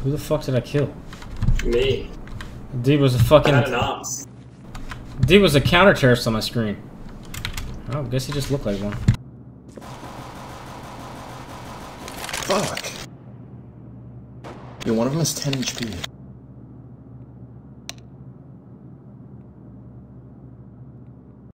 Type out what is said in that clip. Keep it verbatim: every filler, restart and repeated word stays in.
Who the fuck did I kill? Me. D was a fucking. I had an ops. D was a counter terrorist on my screen. Oh, I guess he just looked like one. Fuck. Yo, one of them has ten H P.